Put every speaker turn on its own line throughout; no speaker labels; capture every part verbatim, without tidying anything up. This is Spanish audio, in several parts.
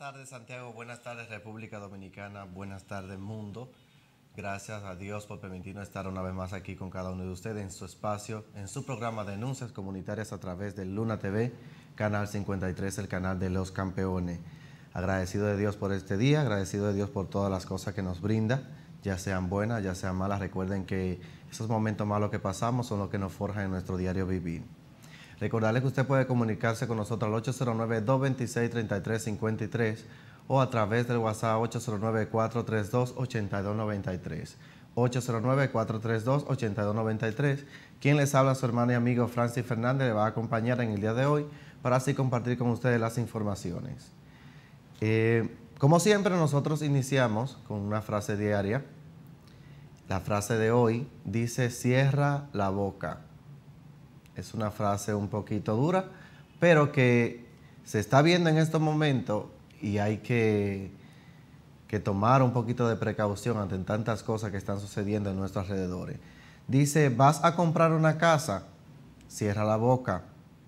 tardes, Santiago. Buenas tardes, República Dominicana. Buenas tardes, mundo. Gracias a Dios por permitirnos estar una vez más aquí con cada uno de ustedes en su espacio, en su programa de Denuncias Comunitarias a través de Luna T V, Canal cincuenta y tres, el canal de los campeones. Agradecido de Dios por este día, agradecido de Dios por todas las cosas que nos brinda, ya sean buenas, ya sean malas. Recuerden que esos momentos malos que pasamos son los que nos forjan en nuestro diario vivir. Recordarles que usted puede comunicarse con nosotros al ocho cero nueve, dos dos seis, tres tres cinco tres o a través del WhatsApp ocho cero nueve, cuatro tres dos, ocho dos nueve tres. ocho cero nueve, cuatro tres dos, ocho dos nueve tres. Quien les habla, su hermano y amigo Francis Fernández, le va a acompañar en el día de hoy para así compartir con ustedes las informaciones. Eh, como siempre, nosotros iniciamos con una frase diaria. La frase de hoy dice: cierra la boca. Es una frase un poquito dura, pero que se está viendo en estos momentos y hay que, que tomar un poquito de precaución ante tantas cosas que están sucediendo en nuestros alrededores. Dice: vas a comprar una casa, cierra la boca.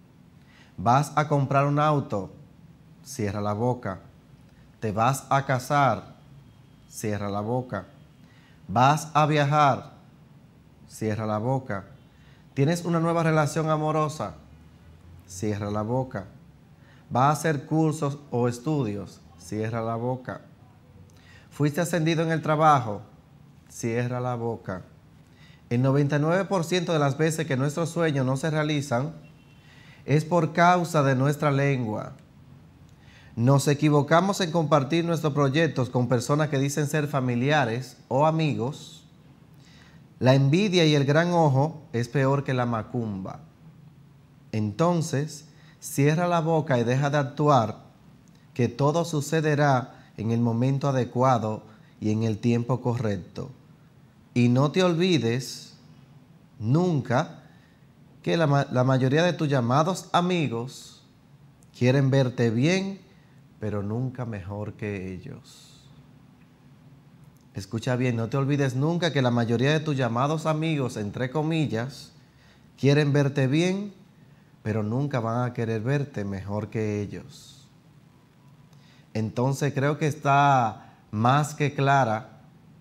Vas a comprar un auto, cierra la boca. Te vas a casar, cierra la boca. Vas a viajar, cierra la boca. Tienes una nueva relación amorosa, cierra la boca. Vas a hacer cursos o estudios, cierra la boca. Fuiste ascendido en el trabajo, cierra la boca. El noventa y nueve por ciento de las veces que nuestros sueños no se realizan es por causa de nuestra lengua. Nos equivocamos en compartir nuestros proyectos con personas que dicen ser familiares o amigos. La envidia y el gran ojo es peor que la macumba. Entonces, cierra la boca y deja de actuar, que todo sucederá en el momento adecuado y en el tiempo correcto. Y no te olvides nunca que la, la mayoría de tus llamados amigos quieren verte bien, pero nunca mejor que ellos. Escucha bien, no te olvides nunca que la mayoría de tus llamados amigos, entre comillas, quieren verte bien, pero nunca van a querer verte mejor que ellos. Entonces creo que está más que clara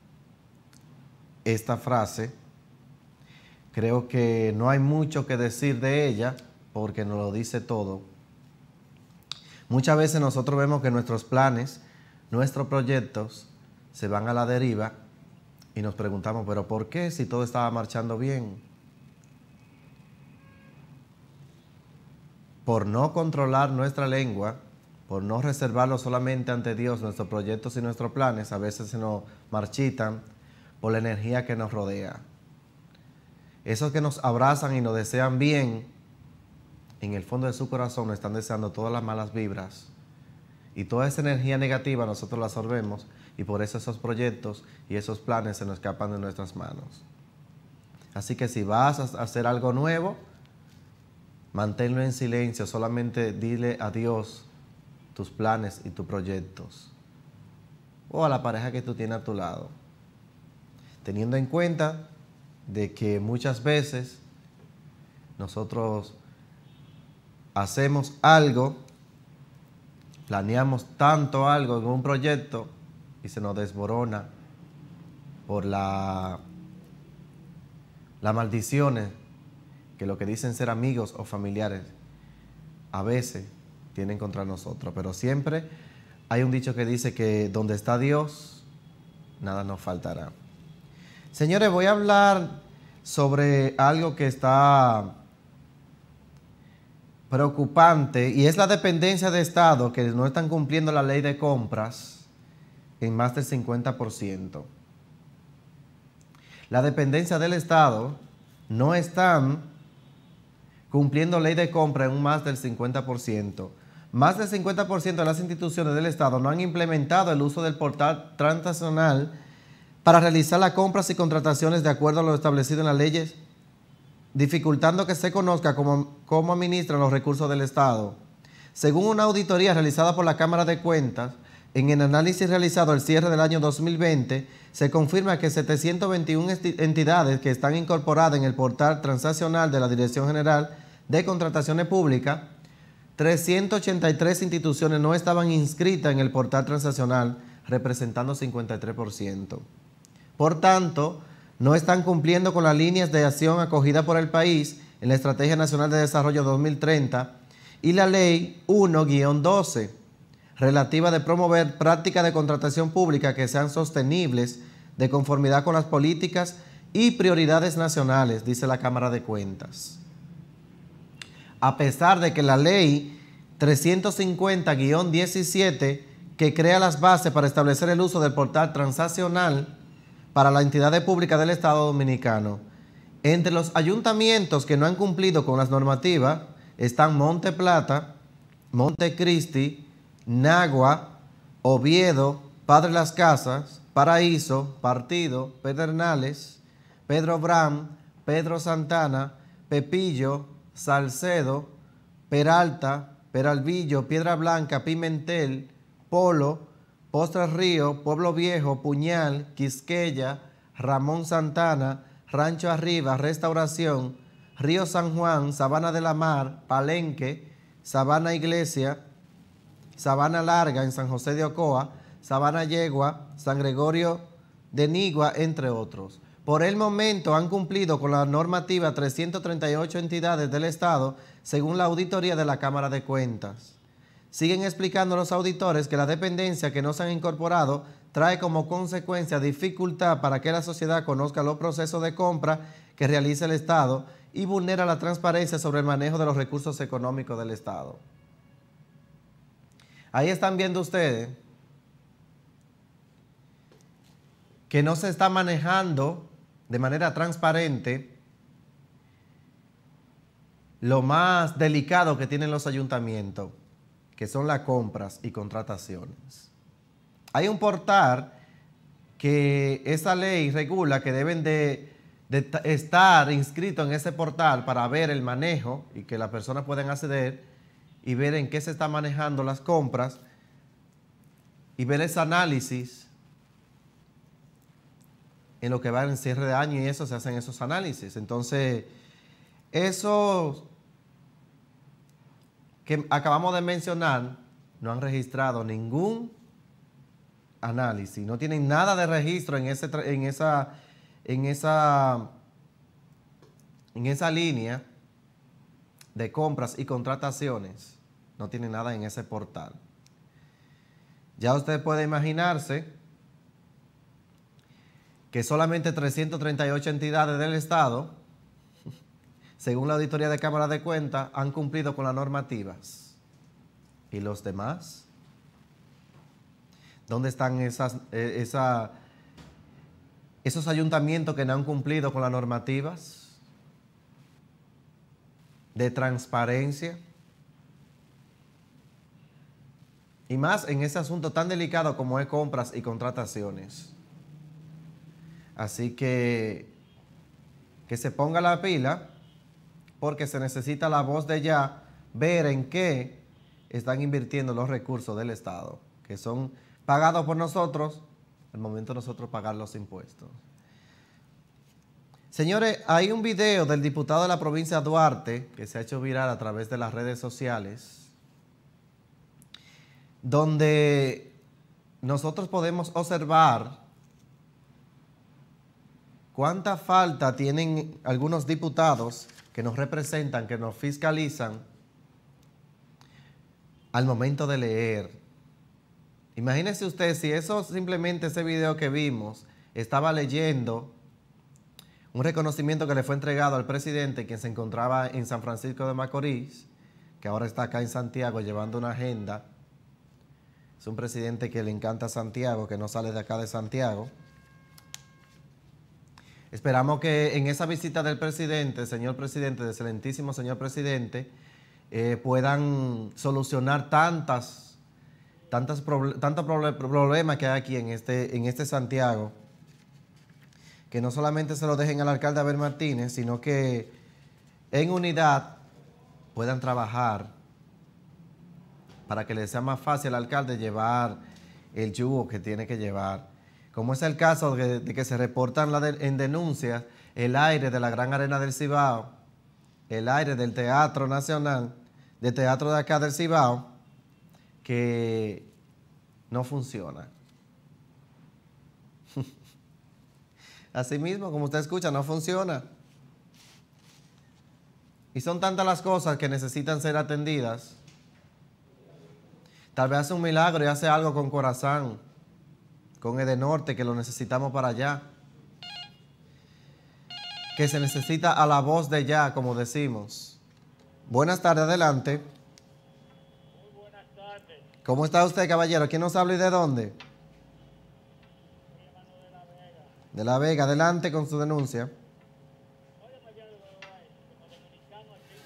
esta frase. Creo que no hay mucho que decir de ella porque nos lo dice todo. Muchas veces nosotros vemos que nuestros planes, nuestros proyectos, se van a la deriva y nos preguntamos, ¿pero por qué si todo estaba marchando bien? Por no controlar nuestra lengua, por no reservarlo solamente ante Dios, nuestros proyectos y nuestros planes, a veces se nos marchitan por la energía que nos rodea. Esos que nos abrazan y nos desean bien, en el fondo de su corazón nos están deseando todas las malas vibras. Y toda esa energía negativa nosotros la absorbemos y por eso esos proyectos y esos planes se nos escapan de nuestras manos. Así que si vas a hacer algo nuevo, manténlo en silencio, solamente dile a Dios tus planes y tus proyectos. O a la pareja que tú tienes a tu lado. Teniendo en cuenta de que muchas veces nosotros hacemos algo, planeamos tanto algo en un proyecto y se nos desborona por la, las maldiciones que lo que dicen ser amigos o familiares a veces tienen contra nosotros. Pero siempre hay un dicho que dice que donde está Dios, nada nos faltará. Señores, voy a hablar sobre algo que está preocupante y es la dependencia de Estado que no están cumpliendo la ley de compras en más del cincuenta por ciento. La dependencia del Estado no están cumpliendo ley de compra en un más del cincuenta por ciento. Más del cincuenta por ciento de las instituciones del Estado no han implementado el uso del portal transnacional para realizar las compras y contrataciones de acuerdo a lo establecido en las leyes, dificultando que se conozca cómo, cómo administran los recursos del Estado. Según una auditoría realizada por la Cámara de Cuentas, en el análisis realizado al cierre del año dos mil veinte, se confirma que setecientas veintiuna entidades que están incorporadas en el portal transaccional de la Dirección General de Contrataciones Públicas trescientas ochenta y tres instituciones no estaban inscritas en el portal transaccional, representando cincuenta y tres por ciento. Por tanto, no están cumpliendo con las líneas de acción acogidas por el país en la Estrategia Nacional de Desarrollo dos mil treinta y la Ley uno guión doce, relativa de promover prácticas de contratación pública que sean sostenibles de conformidad con las políticas y prioridades nacionales, dice la Cámara de Cuentas. A pesar de que la Ley trescientos cincuenta guión diecisiete, que crea las bases para establecer el uso del portal transaccional para las entidades públicas del Estado Dominicano, entre los ayuntamientos que no han cumplido con las normativas están Monte Plata, Montecristi, Nagua, Oviedo, Padre Las Casas, Paraíso, Partido, Pedernales, Pedro Bram, Pedro Santana, Pepillo, Salcedo, Peralta, Peralvillo, Piedra Blanca, Pimentel, Polo, Postres Río, Pueblo Viejo, Puñal, Quisqueya, Ramón Santana, Rancho Arriba, Restauración, Río San Juan, Sabana de la Mar, Palenque, Sabana Iglesia, Sabana Larga en San José de Ocoa, Sabana Yegua, San Gregorio de Nigua, entre otros. Por el momento han cumplido con la normativa trescientas treinta y ocho entidades del Estado, según la auditoría de la Cámara de Cuentas. Siguen explicando los auditores que la dependencia que no se han incorporado trae como consecuencia dificultad para que la sociedad conozca los procesos de compra que realiza el Estado y vulnera la transparencia sobre el manejo de los recursos económicos del Estado. Ahí están viendo ustedes que no se está manejando de manera transparente lo más delicado que tienen los ayuntamientos, que son las compras y contrataciones. Hay un portal que esa ley regula que deben de, de estar inscritos en ese portal para ver el manejo y que las personas puedan acceder y ver en qué se están manejando las compras y ver ese análisis en lo que va en cierre de año, y eso se hacen esos análisis. Entonces, esos que acabamos de mencionar no han registrado ningún análisis, no tienen nada de registro en, ese, en, esa, en, esa, en esa línea de compras y contrataciones, no tienen nada en ese portal. Ya usted puede imaginarse que solamente trescientas treinta y ocho entidades del Estado, según la auditoría de Cámara de Cuentas, han cumplido con las normativas. ¿Y los demás? ¿Dónde están esas, eh, esa, esos ayuntamientos que no han cumplido con las normativas de transparencia? Y más en ese asunto tan delicado como es compras y contrataciones. Así que que se ponga la pila, porque se necesita la voz de ya, ver en qué están invirtiendo los recursos del Estado, que son pagados por nosotros, al momento de nosotros pagar los impuestos. Señores, hay un video del diputado de la provincia de Duarte, que se ha hecho viral a través de las redes sociales, donde nosotros podemos observar cuánta falta tienen algunos diputados que nos representan, que nos fiscalizan al momento de leer. Imagínese usted si eso simplemente ese video que vimos estaba leyendo un reconocimiento que le fue entregado al presidente, quien se encontraba en San Francisco de Macorís, que ahora está acá en Santiago llevando una agenda. Es un presidente que le encanta Santiago, que no sale de acá de Santiago. Esperamos que en esa visita del presidente, señor presidente, del excelentísimo señor presidente, eh, puedan solucionar tantas, tantas tantos problemas que hay aquí en este, en este Santiago, que no solamente se lo dejen al alcalde Abel Martínez, sino que en unidad puedan trabajar para que le sea más fácil al alcalde llevar el yugo que tiene que llevar. Como es el caso de, de que se reportan la de, en denuncias el aire de la Gran Arena del Cibao, el aire del Teatro Nacional, de teatro de acá del Cibao que no funciona. Así mismo, como usted escucha, no funciona. Y son tantas las cosas que necesitan ser atendidas. Tal vez hace un milagro y hace algo con Corazán, con Edenorte, que lo necesitamos para allá. Que se necesita a la voz de ya, como decimos. Buenas tardes, adelante.
Muy buenas tardes.
¿Cómo está usted, caballero? ¿Quién nos habla y de dónde?
Soy hermano de La Vega.
De La Vega, adelante con su denuncia.
Oye, María de Uruguay, como dominicano aquí,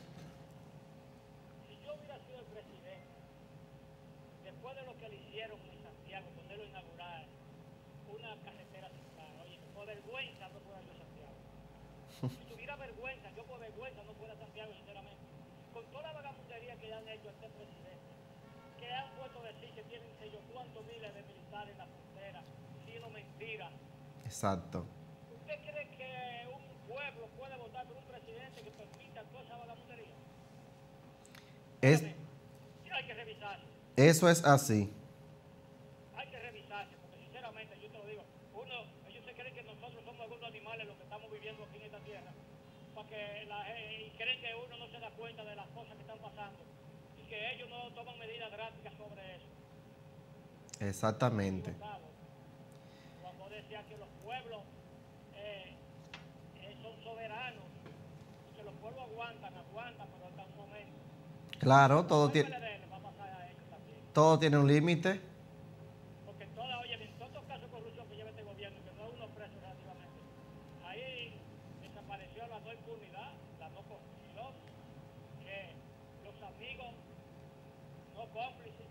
si yo hubiera sido el presidente, después de lo que le hicieron en Santiago, ponerlo a inaugurar una carretera central, oye, por vergüenza no fuera yo a Santiago. Si tuviera vergüenza, yo por vergüenza no fuera a Santiago, sinceramente. Con toda la vagamundería que han hecho a este presidente, que han puesto a decir que tienen sé yo cuántos miles de militares en la frontera, siendo mentira.
Exacto.
¿Usted cree que un pueblo puede votar por un presidente que permita toda esa vagamundería?
Es,
Sí, hay que revisarse,
eso es así.
hay que revisarse, porque sinceramente, yo te lo digo, uno, ellos se creen que nosotros somos algunos animales los que estamos viviendo aquí en esta tierra, porque la, eh, y creen que uno no se da cuenta de las cosas que están pasando, y que ellos no toman medidas drásticas sobre eso.
Exactamente.
Cuando decía que los pueblos eh, eh, son soberanos, y que los pueblos aguantan, aguantan, pero hasta un momento.
Claro, todo,
¿Qué
tiene,
le va a pasar a ellos también?
todo tiene un límite.
Porque en toda, oye, en todos los casos de corrupción que lleva este gobierno, que no es uno preso relativamente, ahí desapareció la no impunidad, la no corrupción, que los amigos no cómplices,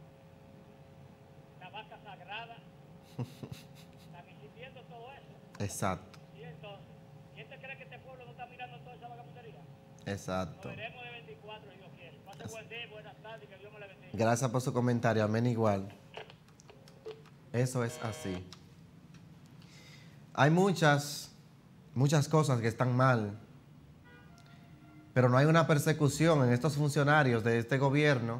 la vaca sagrada, están existiendo todo eso.
Exacto,
Y entonces, ¿quién te cree que este pueblo no está mirando toda esa vagabundería?
exacto.
Nos veremos de veinticuatro, si Dios quiere. Pase buen día, buenas tardes, que Dios me la bendiga.
Gracias por su comentario, amén igual. Eso es así. Hay muchas, muchas cosas que están mal, pero no hay una persecución en estos funcionarios de este gobierno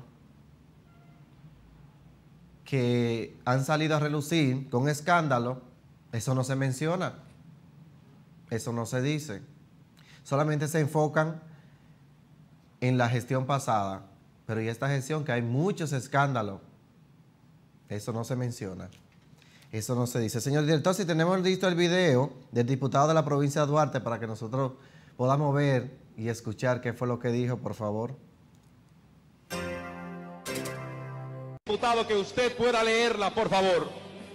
que han salido a relucir con escándalo. Eso no se menciona, eso no se dice. Solamente se enfocan en la gestión pasada, pero y esta gestión que hay muchos escándalos, eso no se menciona, eso no se dice. Señor director, si tenemos listo el video del diputado de la provincia de Duarte para que nosotros podamos ver y escuchar qué fue lo que dijo, por favor.
Diputado, que usted pueda leerla, por favor.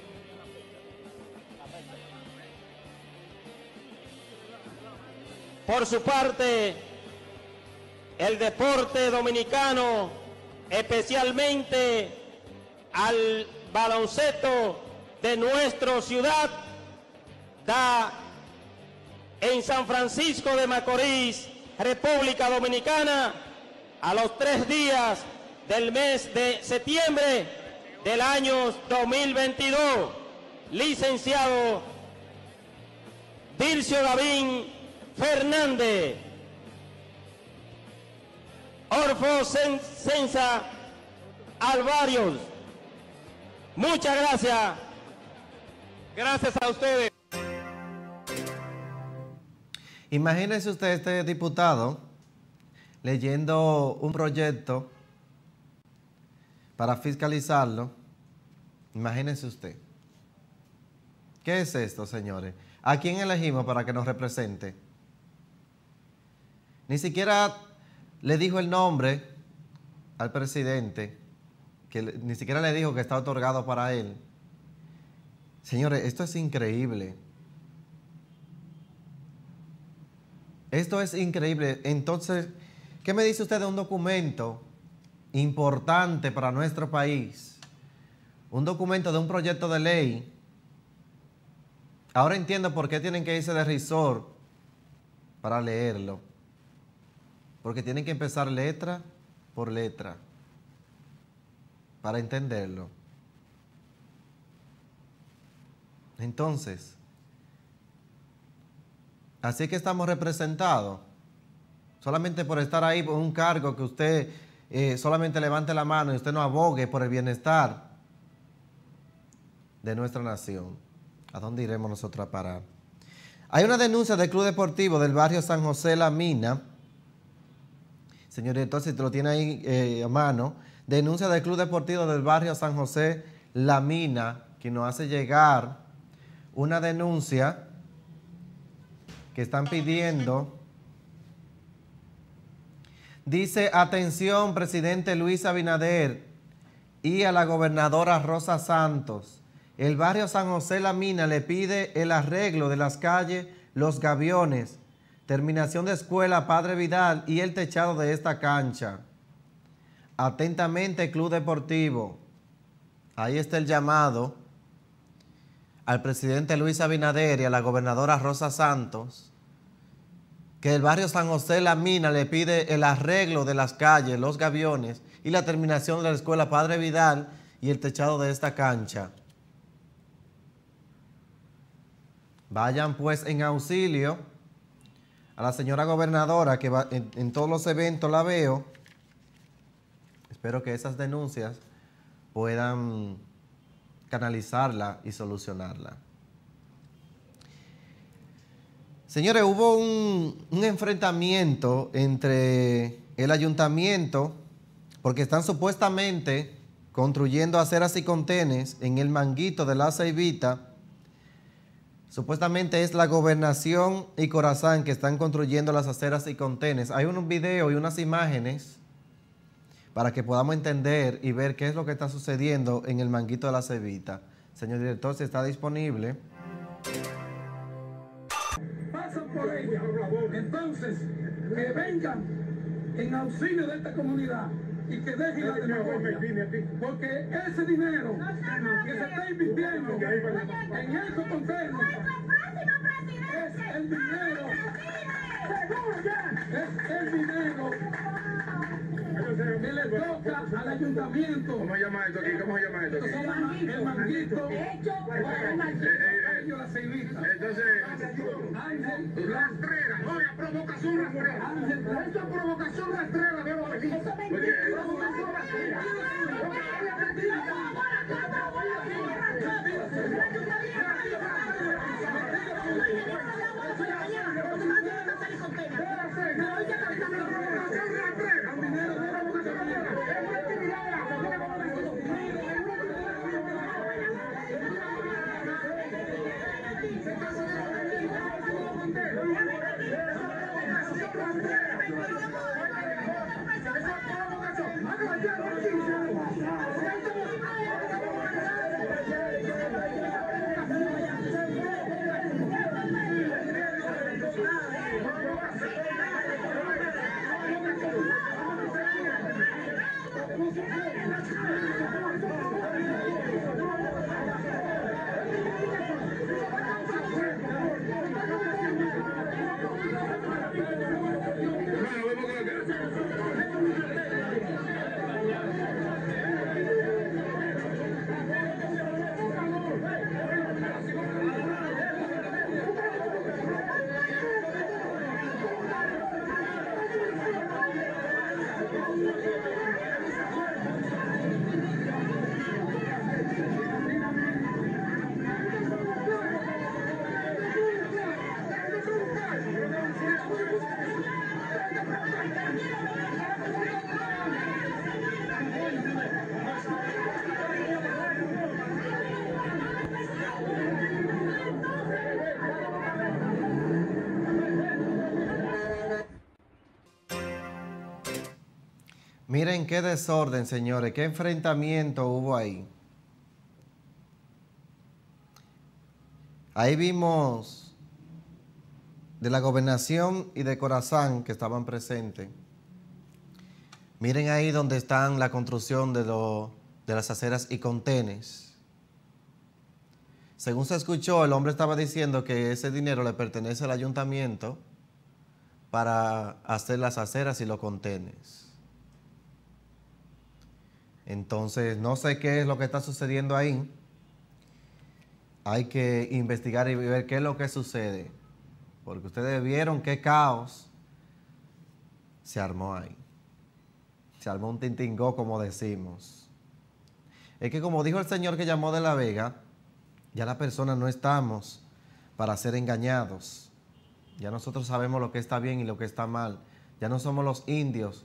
Por su parte, el deporte dominicano, especialmente al baloncesto de nuestra ciudad, da en San Francisco de Macorís, República Dominicana, a los tres días del mes de septiembre del año dos mil veintidós, licenciado Dircio Gavín Fernández, Orfo Sensa Alvarios. Muchas gracias. Gracias a ustedes.
Imagínese usted este diputado leyendo un proyecto para fiscalizarlo. Imagínese usted. ¿Qué es esto, señores? ¿A quién elegimos para que nos represente? Ni siquiera le dijo el nombre al presidente, que le, ni siquiera le dijo que está otorgado para él. Señores, esto es increíble. Esto es increíble. Entonces, ¿qué me dice usted de un documento importante para nuestro país? Un documento de un proyecto de ley. Ahora entiendo por qué tienen que irse de resort para leerlo. Porque tienen que empezar letra por letra para entenderlo. Entonces, así que estamos representados. solamente por estar ahí por un cargo que usted eh, solamente levante la mano y usted no abogue por el bienestar de nuestra nación. ¿A dónde iremos nosotros a parar? Hay una denuncia del Club Deportivo del barrio San José La Mina. Señor director, si te lo tiene ahí eh, a mano. Denuncia del Club Deportivo del barrio San José La Mina, que nos hace llegar una denuncia que están pidiendo. Dice, atención, presidente Luis Abinader y a la gobernadora Rosa Santos. El barrio San José La Mina le pide el arreglo de las calles Los Gaviones, terminación de escuela Padre Vidal y el techado de esta cancha. Atentamente, Club Deportivo. Ahí está el llamado al presidente Luis Abinader y a la gobernadora Rosa Santos, que el barrio San José La Mina le pide el arreglo de las calles Los Gaviones y la terminación de la escuela Padre Vidal y el techado de esta cancha. Vayan pues en auxilio a la señora gobernadora, que va, en, en todos los eventos la veo. Espero que esas denuncias puedan canalizarla y solucionarla. Señores, hubo un, un enfrentamiento entre el ayuntamiento, porque están supuestamente construyendo aceras y contenes en el Manguito de la Ceibita. Supuestamente es la Gobernación y Corazán que están construyendo las aceras y contenes. Hay un video y unas imágenes para que podamos entender y ver qué es lo que está sucediendo en el Manguito de la Ceibita. Señor director, si está disponible.
Pasan por ella. Entonces, que vengan en auxilio de esta comunidad y que dejen la demagogia. Porque ese dinero que se está invirtiendo en esos contenedores es el dinero, es el dinero que le toca al ayuntamiento.
¿Cómo se llama esto aquí? ¿Cómo se llama esto aquí?
El Manguito la Ceibita.
Entonces,
Ángel
rastrera, oye, provocación rastrera.
Ángel,
Esto es provocación rastrera, veo aquí. Porque provocación rastrera.
Miren qué desorden, señores, qué enfrentamiento hubo ahí. Ahí vimos de la Gobernación y de Corazán que estaban presentes. Miren ahí donde están la construcción de, lo, de las aceras y contenes. Según se escuchó, el hombre estaba diciendo que ese dinero le pertenece al ayuntamiento para hacer las aceras y los contenes. Entonces, no sé qué es lo que está sucediendo ahí. Hay que investigar y ver qué es lo que sucede. Porque ustedes vieron qué caos se armó ahí. Se armó un tintingó, como decimos. Es que como dijo el señor que llamó de La Vega, ya las personas no estamos para ser engañados. Ya nosotros sabemos lo que está bien y lo que está mal. Ya no somos los indios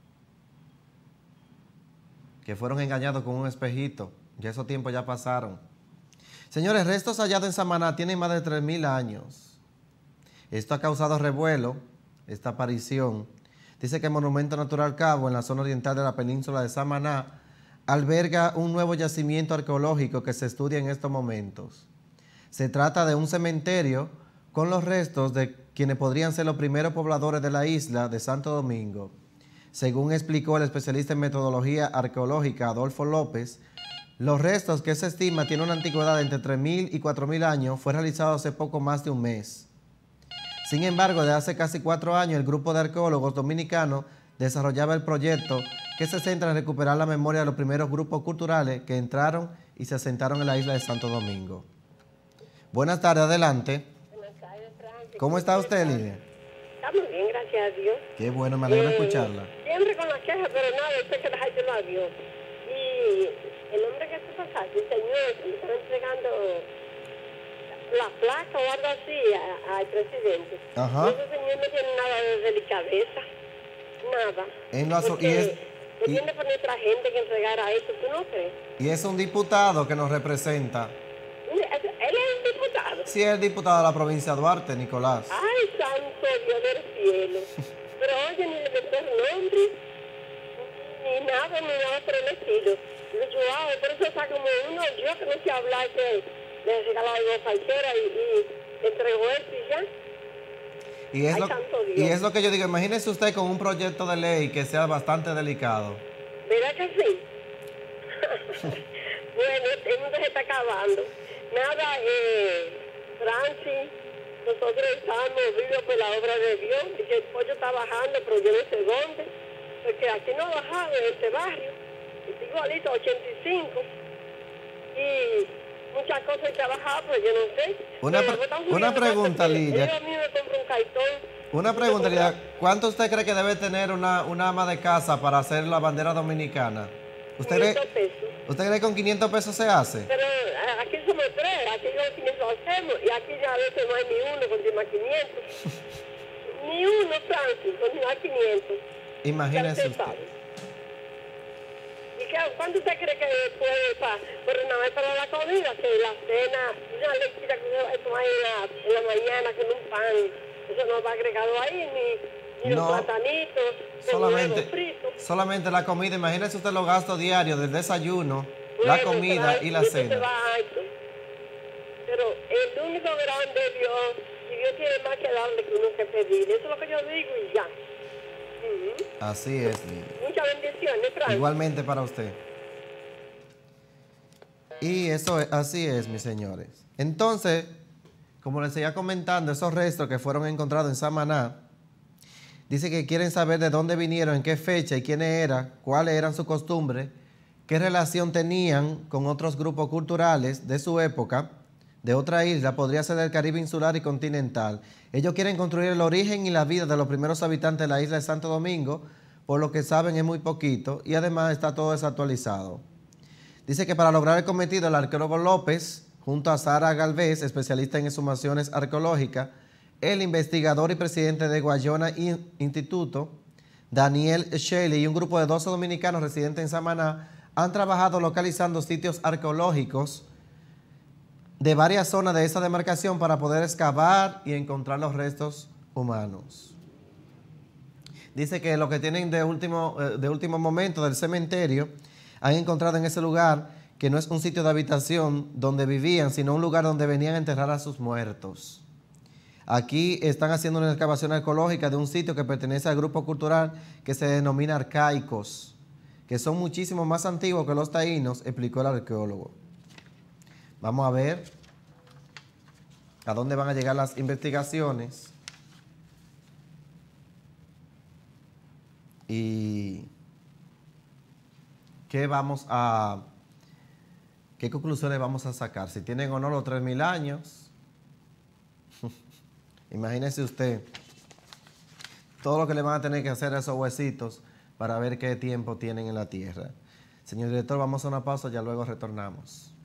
que fueron engañados con un espejito. Ya esos tiempos ya pasaron. Señores, restos hallados en Samaná tienen más de tres mil años. Esto ha causado revuelo, esta aparición. Dice que el Monumento Natural Cabo, en la zona oriental de la península de Samaná, alberga un nuevo yacimiento arqueológico que se estudia en estos momentos. Se trata de un cementerio con los restos de quienes podrían ser los primeros pobladores de la isla de Santo Domingo. Según explicó el especialista en metodología arqueológica Adolfo López, los restos, que se estima tienen una antigüedad de entre tres mil y cuatro mil años, fue realizado hace poco más de un mes. Sin embargo, desde hace casi cuatro años, el grupo de arqueólogos dominicanos desarrollaba el proyecto que se centra en recuperar la memoria de los primeros grupos culturales que entraron y se asentaron en la isla de Santo Domingo. Buenas tardes, adelante.
Buenas tardes, Francis.
¿Cómo está usted, Lidia?
Estamos bien, gracias a Dios.
Qué bueno, me alegra
Eh,
escucharla.
Siempre con la queja, pero nada, usted que dejar lo avió. Y el hombre que se pasaste, el señor, que le estaba entregando la placa o algo así a- al presidente.
Ajá.
Ese señor no tiene nada de delicadeza, nada.
En lo aso-
Porque
y es-
él
y-
tiene por nuestra gente que entregara eso, ¿tú no crees?
Y es un diputado que nos representa.
Él él es un diputado.
Sí, es el diputado de la provincia de Duarte, Nicolás.
Ay, santo Dios del cielo. Pero oye, ni le meter nombre, ni nada, ni nada por el estilo. Yo hago, por eso está como uno, yo que no sé hablar, que le regalaba algo cualquiera y, y le entregó esto y ya.
Y es,
Ay,
lo,
santo Dios.
y es lo que yo digo, imagínese usted con un proyecto de ley que sea bastante delicado.
¿Verdad que sí? Bueno, el mundo se está acabando. Nada, eh, Francis, nosotros estamos vivos por la obra de Dios, y que el pollo está bajando, pero yo no sé dónde, porque aquí no ha bajado en este barrio, es igualito, ochenta y cinco, y muchas cosas que ha bajado, pero yo no sé.
Una
Pero
pre-
están
una
subiendo
pregunta,
tanto que
Lidia.
yo a mí me compro un cartón.
Una pregunta, Lidia, ¿cuánto usted cree que debe tener una, una ama de casa para hacer la bandera dominicana? ¿Usted cree,
quinientos pesos.
¿Usted cree que con quinientos pesos se hace?
Pero eh, aquí somos tres, aquí los quinientos hacemos, y aquí ya a veces no hay ni uno con más quinientos. Ni uno, Francis, con más quinientos.
Imagínese
Ya
usted.
sabe. ¿Y qué, cuánto usted cree que puede para, por una vez para la comida? Que la cena, una lechita que uno va a tomar en la, en la mañana con un pan, eso no va agregado ahí, ni, ni
No,
los platanitos, con
Solamente,
huevos fritos.
solamente la comida. Imagínese usted los gastos diarios del desayuno, la
Bueno,
comida
pero
y la
eso se
cena.
va alto. Pero el único grande es Dios, y Dios tiene más que darle que uno que pedir. Eso es lo que yo digo y ya. Ujú.
Así es, Lidia.
Muchas bendiciones, Francis.
Igualmente para usted. Y eso es, así es, mis señores. Entonces, como les seguía comentando, esos restos que fueron encontrados en Samaná, dice que quieren saber de dónde vinieron, en qué fecha y quiénes eran, cuáles eran sus costumbres, qué relación tenían con otros grupos culturales de su época, de otra isla, podría ser del Caribe insular y continental. Ellos quieren construir el origen y la vida de los primeros habitantes de la isla de Santo Domingo, por lo que saben es muy poquito y además está todo desactualizado. Dice que para lograr el cometido, el arqueólogo López, junto a Sara Galvez, especialista en exhumaciones arqueológicas, el investigador y presidente de Guayona Instituto, Daniel Shelley, y un grupo de doce dominicanos residentes en Samaná, han trabajado localizando sitios arqueológicos de varias zonas de esa demarcación para poder excavar y encontrar los restos humanos. Dice que lo que tienen de último, de último momento del cementerio, han encontrado en ese lugar que no es un sitio de habitación donde vivían, sino un lugar donde venían a enterrar a sus muertos. Aquí están haciendo una excavación arqueológica de un sitio que pertenece al grupo cultural que se denomina arcaicos, que son muchísimo más antiguos que los taínos, explicó el arqueólogo. Vamos a ver a dónde van a llegar las investigaciones y qué vamos a, qué conclusiones vamos a sacar, si tienen o no los tres mil años. Imagínese usted. todo lo que le van a tener que hacer a esos huesitos para ver qué tiempo tienen en la tierra. Señor director, vamos a una pausa, ya luego retornamos.